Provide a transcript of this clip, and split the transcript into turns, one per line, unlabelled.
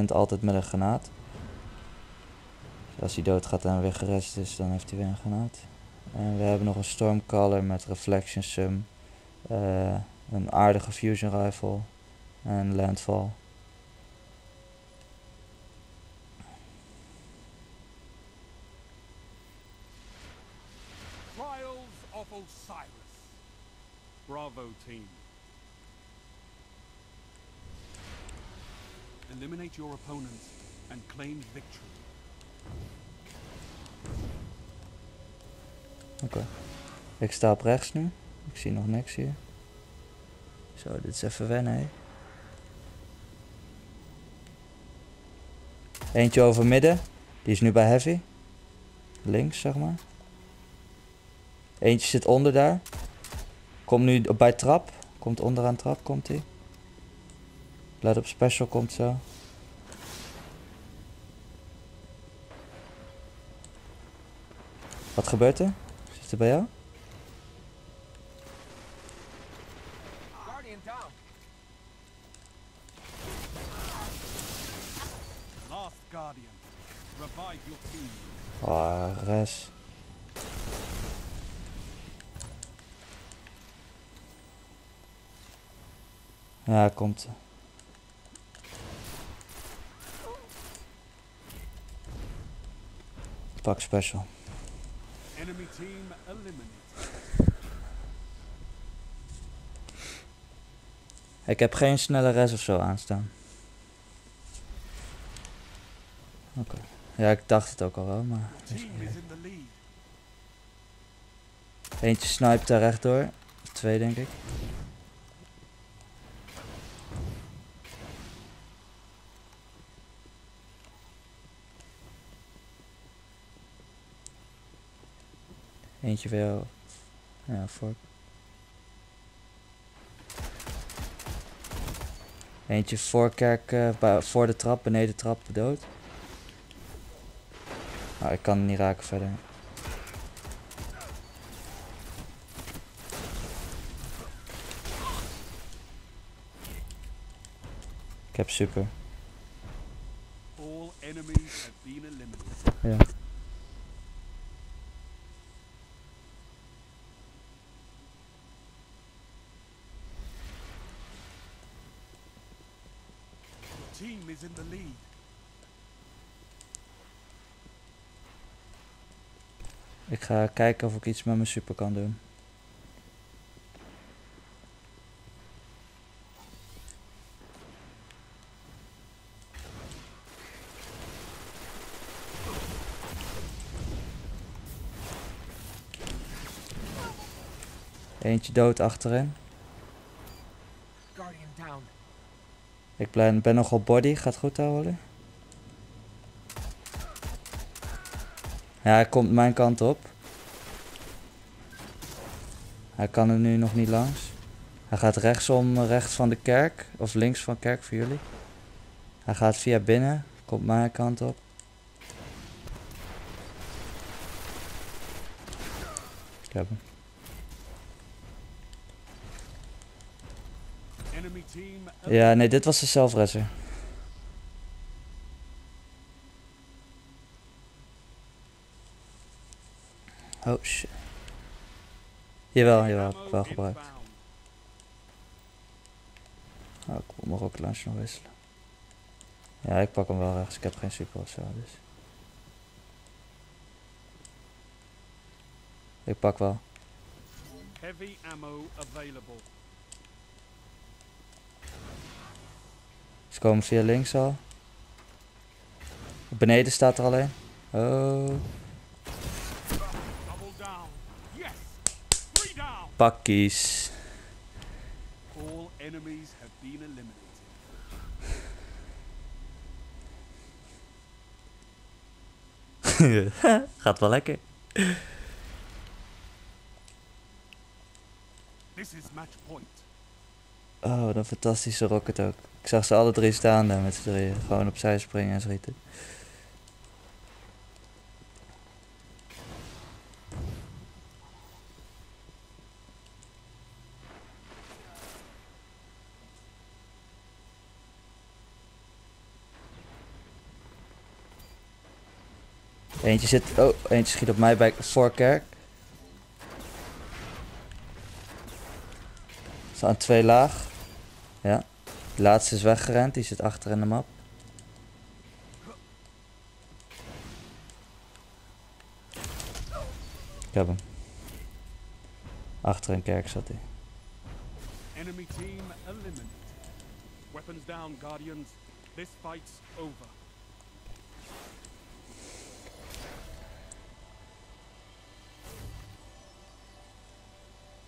En altijd met een granaat. Dus als hij doodgaat en weer gerest is, dan heeft hij weer een granaat. En we hebben nog een Stormcaller met Reflection Sum. Een aardige Fusion Rifle. En Landfall.
Trials of Osiris. Bravo team. Eliminate your opponent and claim victory.
Oké. Ik sta op rechts nu. Ik zie nog niks hier. Zo, dit is even wennen, hè. Eentje over midden. Die is nu bij Heavy. Links, zeg maar. Eentje zit onder daar. Komt nu bij trap. Komt onderaan trap, komt hij. Let op, special komt zo. Wat gebeurt er? Zit er bij jou?
Guardian down.
Last Guardian. Revive your team.
Oh, res. Ja, komt. Pak special.
Enemy team eliminated.
Ik heb geen snelle res of zo aanstaan. Oké. Ja, ik dacht het ook al wel, maar...
Team is in the lead.
Eentje sniped daar rechtdoor. Of 2 denk ik. Eentje wel. Ja, voor. Eentje voor kerk, voor de trap, beneden de trap, dood. Oh, ik kan het niet raken verder. Ik heb super.
All enemies have been eliminated.
Ja.
Team is in the lead.
Ik ga kijken of ik iets met mijn super kan doen. Eentje dood achterin.
Guardian down.
Ik ben nog op body. Gaat goed daar, Holly? Ja, hij komt mijn kant op. Hij kan er nu nog niet langs. Hij gaat rechtsom, rechts van de kerk. Of links van kerk voor jullie. Hij gaat via binnen. Komt mijn kant op. Ik heb hem.
Enemy team
Ja, nee, dit was de zelfresser. Oh shit. Jawel, heb ik wel gebruikt.
inbound.
Oh, ik moet mijn rocket launcher nog wisselen. Ja, ik pak hem wel rechts. Ik heb geen super of zo, dus. Ik pak wel.
Heavy ammo available.
Ze komen via links al. Beneden staat er alleen. Oh,
Double down. Yes. 3 down.
pakkies.
All enemies have been eliminated.
Gaat wel lekker.
This is match point.
Oh, wat een fantastische rocket ook. Ik zag ze alle 3 staan daar met z'n drieën. Gewoon opzij springen en schieten. Eentje zit... Oh, eentje schiet op mij bij voorkerk. Ze aan 2 laag. Ja. De laatste is weggerend. Die zit achter in de map. Ik heb hem. Achter een kerk zat hij.
Enemy team eliminated. Weapons down, Guardians. This fight's over.